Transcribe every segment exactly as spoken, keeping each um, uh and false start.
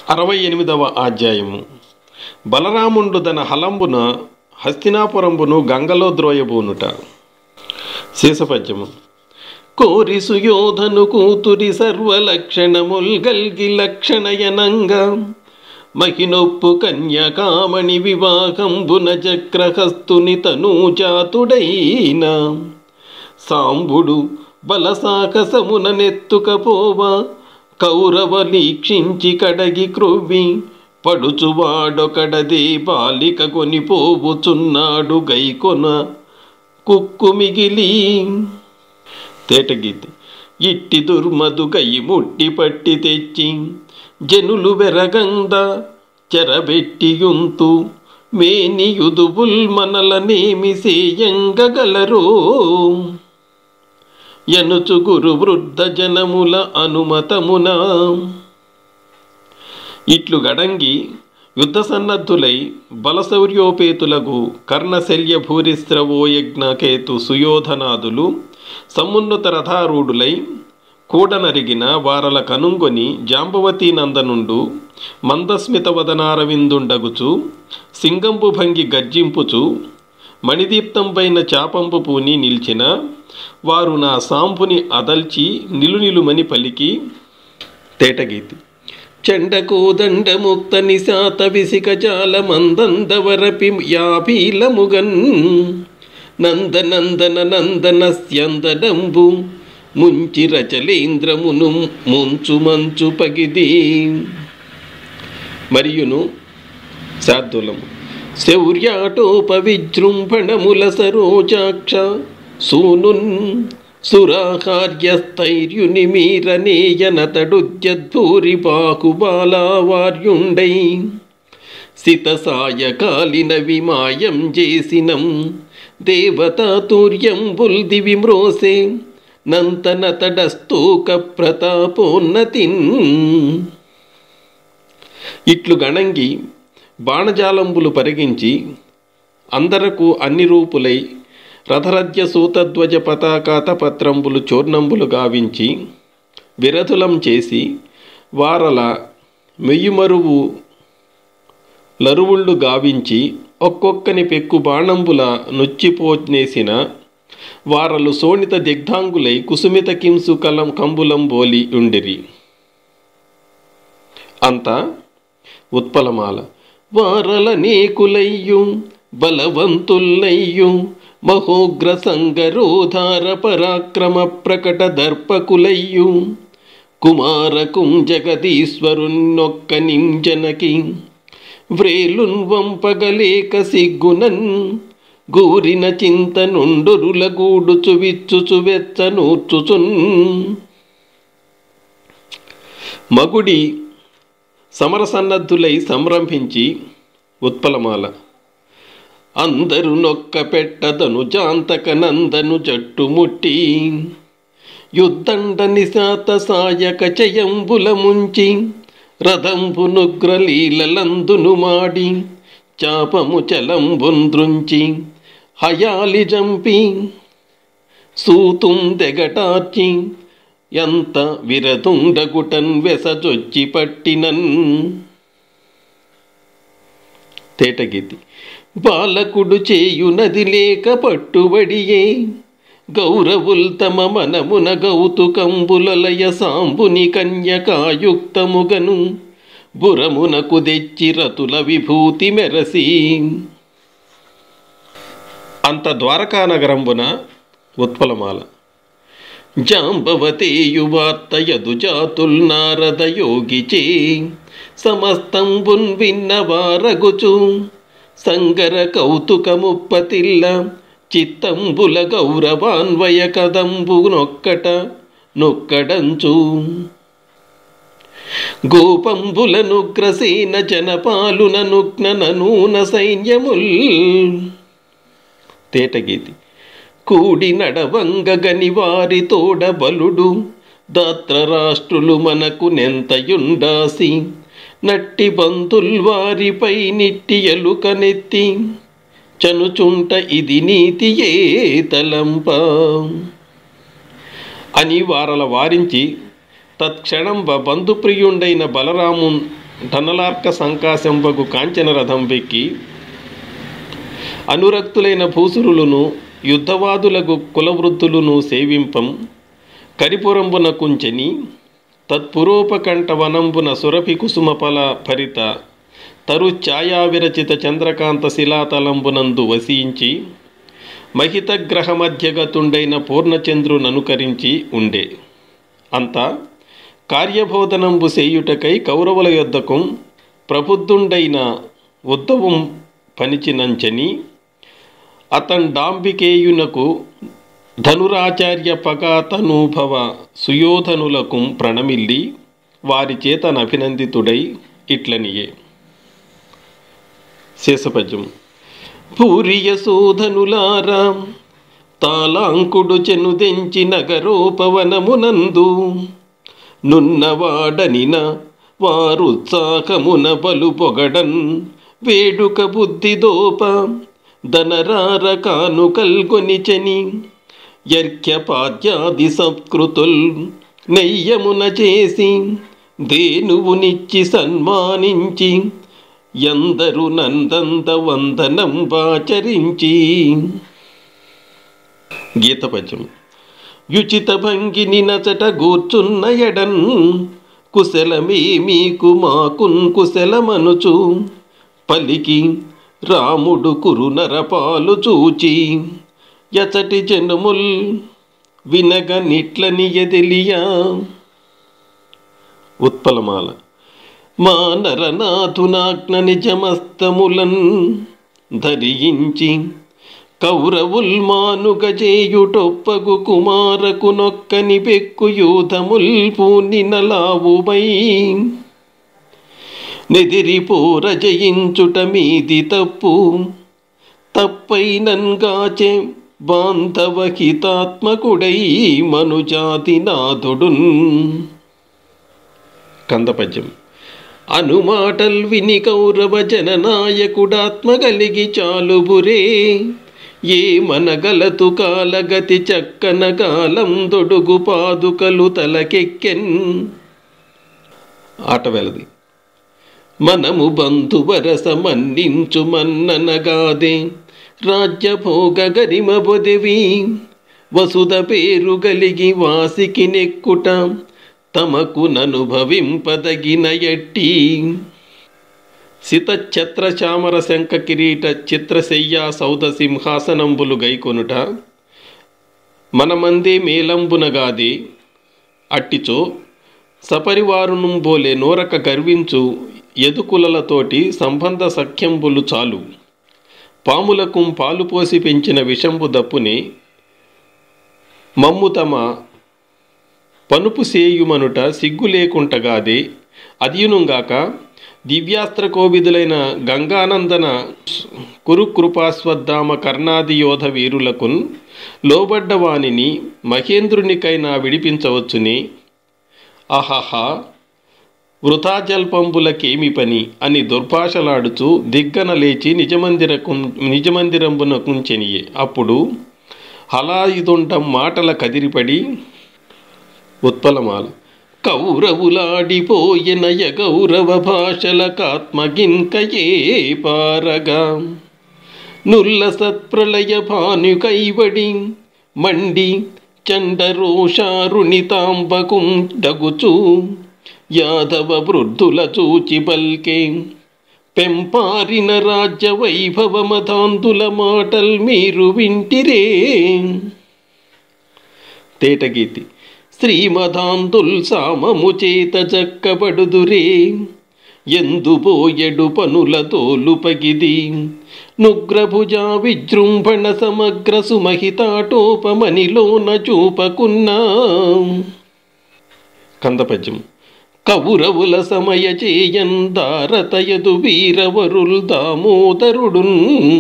అరవై ఎనిమిదవ అధ్యాయము. బలరాముండు తన హలంబున హస్తినాపురంబును గంగలో ద్రోయబూనుట. శేషపద్యము. కోరి సుయోధను కూతురి సర్వలక్షణముల్ గల్గి లక్షణయనంగా మహినొప్పు కన్యకామణి వివాహంబున చక్రహస్తుని తనూజాతుడైన సాంబుడు బలసాకసమున నెత్తుకపోవా కౌరవలీక్షించి కడగి క్రొవ్వి పడుచువాడొకడదే బాలిక కొనిపోవుచున్నాడు గైకొన కుక్కు మిగిలి. తేటగీతి. ఇట్టి దుర్మధు గై ముట్టి పట్టి తెచ్చి జనులు వెరగంద చెరబెట్టియుంతు మేనియుదుబుల్ మనలనేమి సేయంగగలరో యనుచు గురు వృద్ధ జనముల అనుమతమున. ఇట్లు గడంగి యుద్ధ సన్నద్ధులై బలశౌర్యోపేతులకు కర్ణశల్య భూరిస్రవో యజ్ఞకేతు సుయోధనాదులు సమున్నత రథారూఢులై కూడనరిగిన వారల కనుంగొని జాంబవతీ నందనుండు మందస్మిత వదనారవిందుండగుచు సింగంబు భంగి గర్జింపుచు మణిదీప్తంపైన చాపంపు పూని నిల్చిన వారు నా సాంపుని అదల్చి నిలునిలుమని పలికి. తేటగీతి. చండకోదండముక్త నిశాత విసిక జాల మందందవరపి యాపీలముగన్ నందనందన నందనస్యందడంబు ముంచి రచలేంద్రమును ముంచు మంచు పగిది. మరియును శార్దూలము. శౌర్యాటోప విజృంభణముల సరోజాక్ష సూనున్ సురాకార్యస్థైర్యుని మీరనేయనతడుద్యద్భూరి బాకుబాలావార్యుండై సితసాయకాలిన విమాయం చేసినం దేవతాతూర్యంబుల్ దివి మ్రోసే నంతనతడస్తూక ప్రతాపోన్నతిన్. ఇట్లు గణంగి బాణజాలంబులు పరిగించి అందరకు అన్ని రూపులై రథరథ్య సూతధ్వజ పతాకాత పత్రంబులు చూర్ణంబులు గావించి విరతులం చేసి వారల మెయ్యుమరువు లరువుళ్ళు గావించి ఒక్కొక్కని పెక్కు బాణంబుల నొచ్చిపోనేసిన వారలు శోణిత దిగ్ధాంగులై కుసుమిత కింసు కలం కంబులం బోలి ఉండిరి. అంతా ఉత్పలమాల. వారల నేకులయ్యు బలవంతుల్లయ్యు మహోగ్ర సంగరోధార పరాక్రమ ప్రకట దర్పకులయ్యు కుమారకుం జగదీశ్వరున్నొక్క నింజనకి వ్రేలున్ వంపగలేక సిగ్గునన్ గూరిన చింతనుండురుల గూడుచు విచ్చుచు వెచ్చనూర్చుచున్. మగుడి సమరసన్నద్ధులై సంరంభించి. ఉత్పలమాల. అందరు నొక్క పెట్టదను జాంతక నందను జట్టుముట్టి యుద్ధండ నిశాత సాయక చయంబుల ముంచి రథంబు నుగ్రలీలందును మాడి చాపము చలంబుంద్రుంచి హయాలి జంపి సూతుం దెగటార్చి ఎంత విరతుండగుటన్ వెసజొచ్చి పట్టినన్. తేటగీతి. బాలకుడు చేయునది లేక పట్టుబడియే గౌరవుల్ తమ మనమున గౌతుకంబులలయ సాంబుని కన్యకాయుక్తముగను బురమునకు తెచ్చి రతుల విభూతి మెరసి. అంత ద్వారకా నగరంబున. ఉత్పలమాల. జాంబవతేయువార్తయదు జాతుల్ నారద యోగిచే సమస్తంబున్ విన్నవారగుచు సంగర కౌతుకముప్పతిల్ల చిత్తంబుల గౌరవాన్వయ కదంబు నొక్కట నొక్కడంచు గోపంబుల నుగ్రసేన జనపాలున నుగ్న నూన సైన్యముల్. తేటగీతి. కూడి నడవంగగని వారి తోడ బలుడు దాత్రరాష్ట్రులు మనకు నెంతయుండాసి నట్టి బంతుల్ వారిపై నిట్టి ఎలుకనెత్తి చనుచుంట ఇది నీతియే తలంప అని వారల వారించి తత్క్షణం బంధుప్రియుండైన బలరాము ధనలార్క సంకాశంబగు కాంచన రథం వెక్కి అనురక్తులైన భూసురులను యుద్ధవాదులకు కులవృద్ధులను సేవింపం కరిపురంబున కుంచెని తత్పురోపకంఠ వనంబున సురభి కుసుమ ఫల భరిత తరు ఛాయా విరచిత చంద్రకాంత శిలాతలంబునందు వసించి మహిత గ్రహ మధ్యగతుండైన పూర్ణచంద్రుననుకరించి ఉండే. అంతా కార్యబోధనంబు సేయుటకై కౌరవుల యొద్దకు ప్రబుద్ధుండైన ఉద్ధవం పనిచినంచని అతండాంబికేయునకు ధనురాచార్య పగాతనూభవ సుయోధనులకు ప్రణమిల్లి వారి చేతనభినందితుడై ఇట్లనియే. శేషపద్యం. పూరియ సోధనులారా తాళాంకుడు చెనుదెంచి నగరోపవనమునందు నున్నవాడనిన వారుత్సాహమున బలు పొగడన్ వేడుక బుద్ధిదోప ధనరార కానుకల్గొనిచని యర్క్యపాద్యాది సంస్కృతుల్ నెయ్యమున చేసి దేనువునిచ్చి సన్మానించి ఎందరు నందంద వందనం వాచరించి. గీతపద్యం. యుచిత భంగిని నచట గూర్చున్న ఎడన్ కుశలమే మీకు మాకున్ కుశలమనుచు పలికి రాముడు కురునరపాలు చూచి యచటి జనముల్ వినగ నిట్లని ఎదిలియా. ఉత్పలమాల. మా నరనాథునాజ్ఞ నిజమస్తములన్ ధరించి కౌరవుల్ మానుగజేయుటొప్పగు కుమారకు నొక్కని పెక్కు యూధముల్ పూనినలావుమై నెదిరిపోర జయించుట మీది తప్పు తప్పైనంగాచే బాంధవ హితాత్మకుడై మనుజాతినాథుడున్. కందపద్యం. అనుమాటల్ విని కౌరవ జననాయకుడాత్మ కలిగి చాలుబురే ఏ మనగలతు కాలగతి చక్కన కాలం దొడుగు పాదుకలు తలకెక్కెన్. ఆటవెలది. మనము బంధువరస మన్నించు మన్ననగాదే రాజ్యభోగ గరిమ బొదివి వసుధ పేరు గలిగి వాసికి నెక్కుట తమకు ననుభవింపదగిన ఎట్టి. సితఛత్ర చామర శంఖ కిరీట చిత్రశయ్యా సౌద సింహాసనంబులు గైకొనుట మనమందే మేలంబునగాది అట్టిచో సపరివారును బోలే నోరక గర్వించు ఎదుకులతోటి సంబంధ సఖ్యంబులు చాలు. పాములకు పాలు పోసి పెంచిన విషంబు దప్పుని మమ్ము తమ పనుపు సేయుమనుట సిగ్గు లేకుంటగాదే అదియునుగాక దివ్యాస్త్ర కోవిదులైన గంగానందన కురుకృపాస్వద్ధామ కర్ణాది యోధ వీరులకున్ లోబడ్డవానిని మహేంద్రునికైనా విడిపించవచ్చుని. ఆహాహా వృథాజల్పంబులకేమి పని అని దుర్భాషలాడుచు దిగ్గన లేచి నిజమందిరకు నిజమందిరంబునకుంచెనియే. అప్పుడు హలాయుదుండం మాటల కదిరిపడి. ఉత్పలమాల. కౌరవులాడిపోయినయ గౌరవ భాషల కాత్మగిన్కయే పారగా నుల్ల సత్ప్రళయ భానుకైవడి మండి చండరోషారుణితాంబకుం డగుచు యాదవ వృద్ధుల చూచి బల్కే పెంపారిన రాజ్య వైభవమతాంతుల మాటల్ మీరు వింటిరే. తేటగీతి. శ్రీమదాంతుల్ సామము చేత చక్కబడుదురే ఎందుబోయెడు పనుల తోలుపగిది నుగ్రభుజా విజృంభణ సమగ్ర సుమహితాటోపమనిలోన చూపకున్నా. కందపద్యం. కౌరవుల సమయ చేయందారతయదు వీరవరుల్ దామోదరుడున్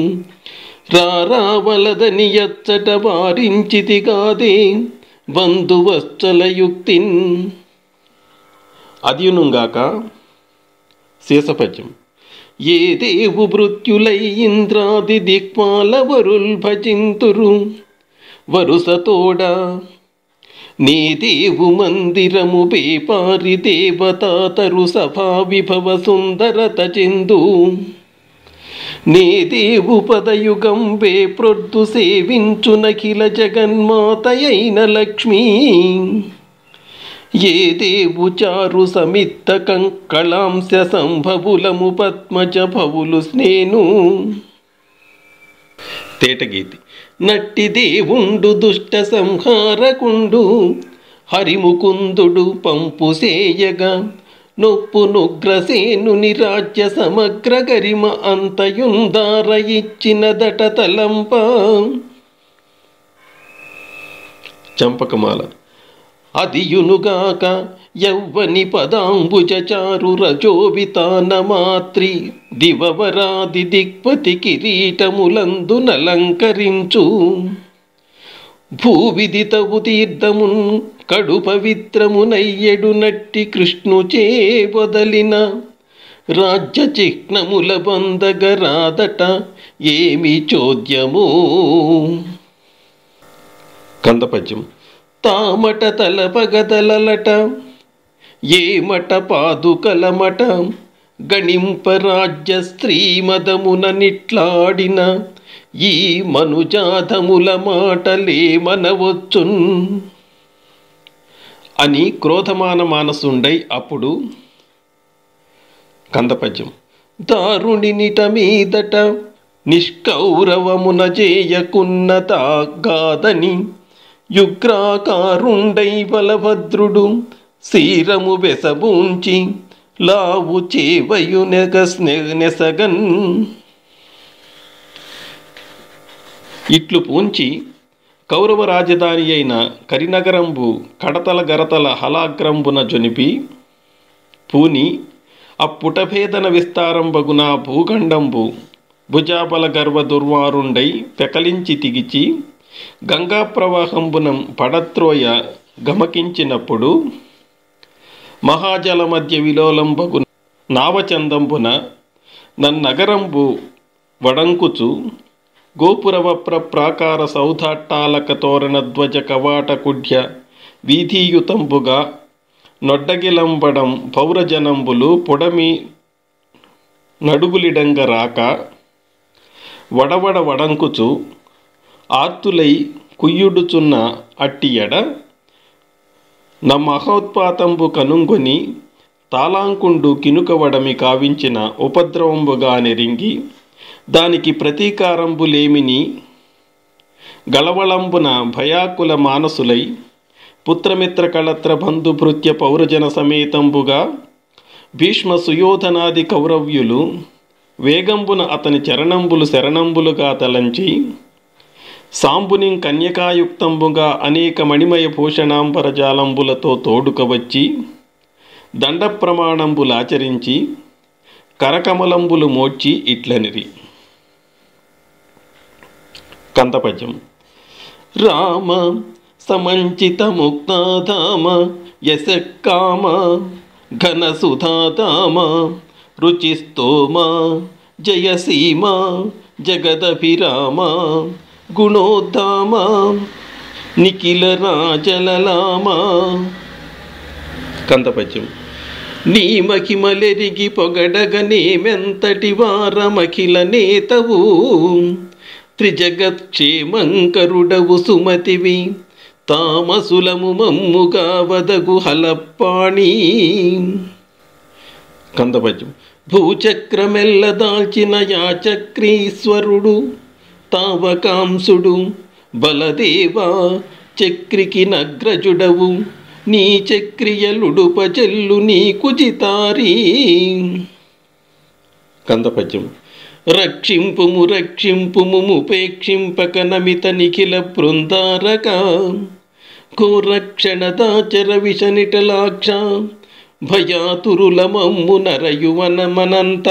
రారావలదని ఎచ్చట వారించితి కాదే బంధువత్సలయుక్తిన్. అదియునుగాక. శేషపద్యం. ఏ దేవు భృత్యులై ఇంద్రాది దిక్పాల వరుల్ భజింతురు వరుసతోడ నే దేవు మందిరము బేపారి దేవతాతరు సభా విభవ సుందరత చెందు నే దేవు పదయుగం వే ప్రొద్దు సేవించునఖిల జగన్మాతయైన లక్ష్మీ ఏ దేవు చారు సమిత్త కంకళాంశ సంభవులము పద్మజ భవులు స్నేను. తేటగీతి. నట్టి దేవుండు దుష్ట సంహారకుండు హరిముకుందుడు పంపు సేయగా నొప్పు నుగ్రసేనుని రాజ్య సమగ్ర గరిమ అంతయుందార ఇచ్చినదట తలంప. చంపకమాల. అదియునుగాక యౌవని పదాంబుజ చారు రజోవితాన మాత్రి దివవరాది దిక్పతి కిరీటములందు నలంకరించు భూవిదితవు తీర్థమున్ కడు పవిత్రమునయ్యడు నట్టి కృష్ణుచే వదలిన రాజ్య చిహ్నముల బందగరాదట ఏమి చోద్యము. కందపద్యం. తామట తలపగదలట ఏమట పాదుకలమట గణింపరాజ్య స్త్రీమదమున నిట్లాడిన ఈ మనుజాధముల మాటలేమనవచ్చున్ అని క్రోధమాన మానసుండై అప్పుడు. కందపద్యం. దారుణి నిట మీదట నిష్కౌరవమున చేయకున్నతాగాదని యుగ్రాకారుండై బలభద్రుడు శీరము వెసబూంచి లావు చేవయు నెసగన్. ఇట్లు పూంచి కౌరవ రాజధాని అయిన కరినగరంబు కడతల గరతల హలాగ్రంబున జొనిపి పూని అప్పుటభేదన విస్తారంబగున భూఖండంబు భుజాబల గర్వ దుర్వారుండై పెకలించి తిగిచి గంగా ప్రవాహంబునం పడత్రోయ గమకించినప్పుడు మహాజల మధ్య విలోలంబగు నావచందంబున నన్నగరంబు వడంకుచు గోపురవప్ర ప్రాకార సౌధాట్టాలక తోరణ ధ్వజ కవాట కుడ్య వీధీయుతంబుగా నొడ్డగిలంబడం పౌరజనంబులు పొడమి నడుగులిడంగ రాక వడవడ వడంకుచు ఆర్తులై కుయ్యుడుచున్న అట్టియడ నా మహోత్పాతంబు కనుంగొని తాళాంకుండు కినుకవడమి కావించిన ఉపద్రవంబుగా నెరింగి దానికి ప్రతీకారంబులేమిని గలవళంబున భయాకుల మానసులై పుత్రమిత్ర కళత్ర బంధు భృత్య పౌరజన సమేతంబుగా భీష్మ సుయోధనాది కౌరవ్యులు వేగంబున అతని చరణంబులు శరణంబులుగా తలంచి సాంబునిం కన్యకాయుక్తంబుగా అనేక మణిమయ భూషణాంబరజాలంబులతో తోడుకవచ్చి దండ ప్రమాణంబులాచరించి కరకమలంబులు మోడ్చి ఇట్లనిరి. కందపద్యం. రామ సమంచిత ముక్తాధామ యశకామ ఘనసుధాధామ రుచిస్తోమ జయసీమ జగదభిరామ గుణోద్ధామ నిఖిల రాజలలామ. కందపద్యం. నీ మహిమలెరిగి పొగడగనేమెంతటి వారమఖిల నేతవు త్రిజగత్క్షేమంకరుడవు సుమతివి తామసులము మమ్ముగా వదగు హలప్పాణి. కందపద్యం. భూచక్రమెల్ల దాల్చిన యాచక్రీశ్వరుడు తావకాంసుడు బలదేవా చక్రికి నగ్రజుడవు నీ చక్రియలుడుపచెల్లు నీకు జితారీ. కందపద్యం. రక్షింపుము రక్షింపుము ఉపేక్షింపక నమిత నిఖిల బృందారక కోరక్షణదాచర విషనిటలాక్ష భయాతురుల మమ్ము నరయువనమనంత.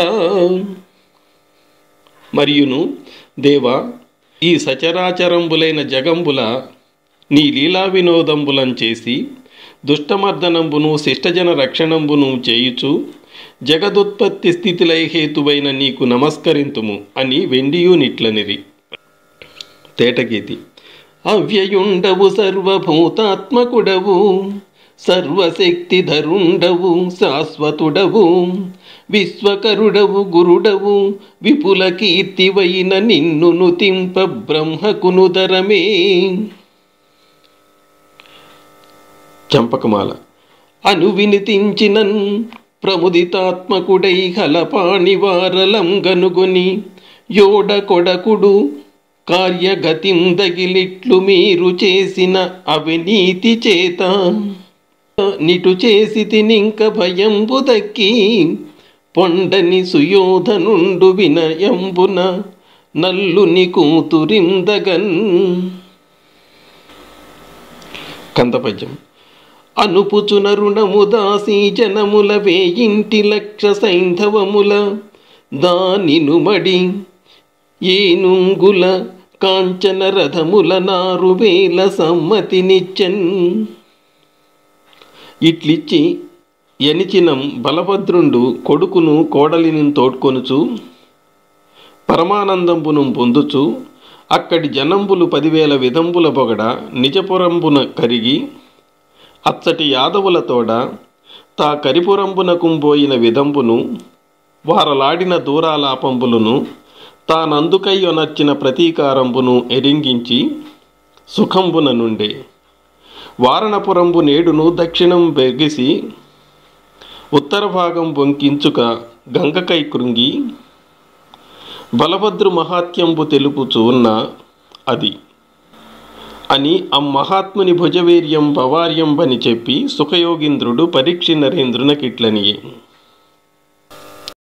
మరియును దేవా, ఈ సచరాచరంబులైన జగంబుల నీ లీలా వినోదంబులం చేసి దుష్టమర్దనంబును శిష్టజన రక్షణంబును చేయుచు జగదుత్పత్తి స్థితిలై హేతువైన నీకు నమస్కరింతుము అని వెండియు నిట్లనిరి. తేటగీతి. అవ్యయుండవు సర్వభూతాత్మకుడవు, సర్వశక్తిధరుండవు శాశ్వతుడవు, విశ్వకరుడవు గురుడవు, విపుల కీర్తివైన నిన్ను నుతింప బ్రహ్మకునుదరమే. చంపకమాల. అను వినితించినన్ ప్రముదితాత్మకుడై హలపాణివారలం గనుగొని, యోడ కొడకుడు కార్యగతిం దగిలిట్లు మీరు చేసిన అవినీతి చేత, నిటు చేసి తినింక భయంబు దక్కి, పొండని సుయోధనుండు వినయంబున నల్లుని కూతురిందగన్. కందపద్యం. అనుపుచున రుణము దాసి జనముల వేయింటి లక్ష సైంధవముల, దానిను మడి ఏనుంగుల కాంచన రథముల నారు వేల సమ్మతినిచ్చన్. ఇట్లిచ్చి ఎనిచినం బలభద్రుండు కొడుకును కోడలిని తోడ్కొనుచు పరమానందంబును పొందుచు, అక్కడి జనంబులు పదివేల విధంబుల బొగడ నిజపురంబున కరిగి, అచ్చటి యాదవులతోడ తా కరిపురంబున కుంబోయిన విధంబును వారలాడిన దూరాలాపంబులను తానందుకయ్యొనర్చిన ప్రతీకారంబును ఎరింగించి సుఖంబున నుండే. వారణపురంబు నేడును దక్షిణం బెగిసి, ఉత్తర భాగం వంకించుక గంగకై కృంగి, బలభద్రు మహాత్యంబు తెలుపుచు ఉన్న అది అని అమ్మహాత్ముని భుజవీర్యం భవార్యంబని చెప్పి సుఖయోగీంద్రుడు పరీక్షి నరేంద్రునకిట్లనియే.